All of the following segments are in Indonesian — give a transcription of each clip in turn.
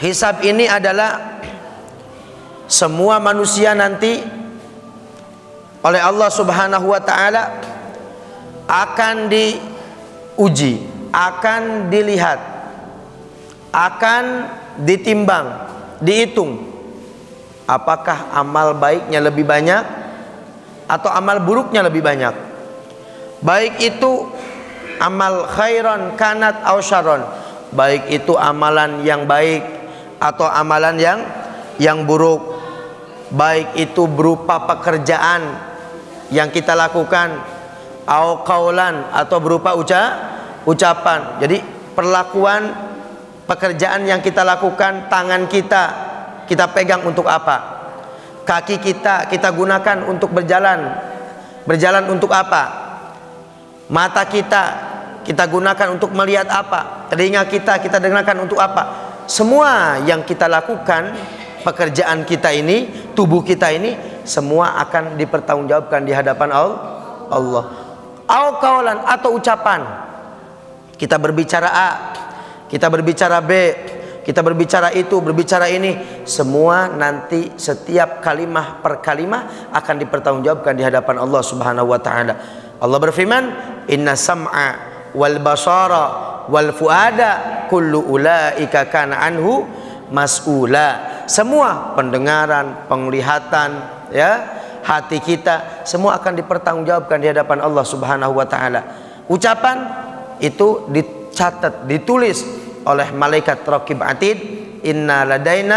hisab ini adalah semua manusia nanti oleh Allah Subhanahu wa taala akan diuji, akan dilihat, akan ditimbang, dihitung apakah amal baiknya lebih banyak atau amal buruknya lebih banyak. Baik itu amal khairan kanat aw syarron, baik itu amalan yang baik atau amalan yang buruk, baik itu berupa pekerjaan yang kita lakukan, au qaulan atau berupa ucapan. Jadi perlakuan pekerjaan yang kita lakukan, tangan kita pegang untuk apa? Kaki kita gunakan untuk berjalan untuk apa? Mata kita gunakan untuk melihat apa? Telinga kita dengarkan untuk apa? Semua yang kita lakukan, pekerjaan kita ini, tubuh kita ini, semua akan dipertanggungjawabkan di hadapan Allah. Au qaulan atau ucapan. Kita berbicara A, kita berbicara B, kita berbicara itu, berbicara ini, semua nanti setiap kalimah per kalimah akan dipertanggungjawabkan di hadapan Allah Subhanahu wa taala. Allah berfirman, "Inna sam'a wal basara wal fuada kullu ulaika kana anhu mas'ula." Semua pendengaran, penglihatan, ya, hati kita, semua akan dipertanggungjawabkan di hadapan Allah Subhanahu wa taala. Ucapan itu dicatat, ditulis oleh malaikat raqib atid. Inna ladaina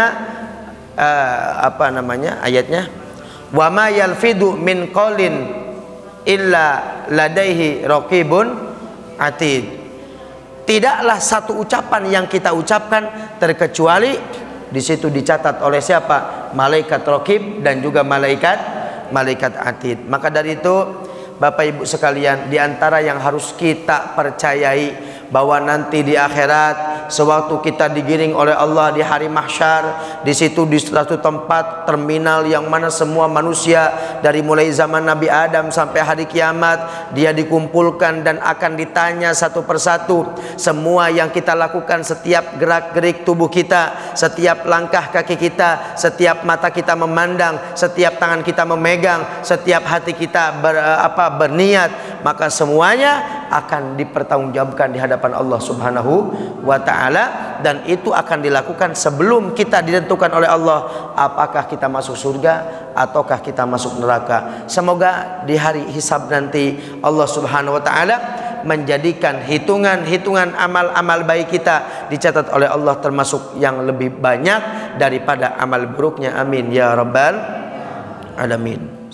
ayatnya, wa ma yalfidu min qaulin illa ladaihi raqibun atid. Tidaklah satu ucapan yang kita ucapkan terkecuali di situ dicatat oleh siapa? Malaikat raqib dan juga malaikat atid. Maka dari itu Bapak Ibu sekalian, di antara yang harus kita percayai bahwa nanti di akhirat, sewaktu kita digiring oleh Allah di hari mahsyar, di situ di suatu tempat terminal yang mana semua manusia dari mulai zaman Nabi Adam sampai hari kiamat, dia dikumpulkan dan akan ditanya satu persatu semua yang kita lakukan, setiap gerak-gerik tubuh kita, setiap langkah kaki kita, setiap mata kita memandang, setiap tangan kita memegang, setiap hati kita berniat, maka semuanya akan dipertanggungjawabkan di hadapan Allah Subhanahu wa taala, dan itu akan dilakukan sebelum kita ditentukan oleh Allah apakah kita masuk surga ataukah kita masuk neraka. Semoga di hari hisab nanti Allah Subhanahu wa taala menjadikan hitungan amal-amal baik kita dicatat oleh Allah termasuk yang lebih banyak daripada amal buruknya. Amin ya rabbal alamin.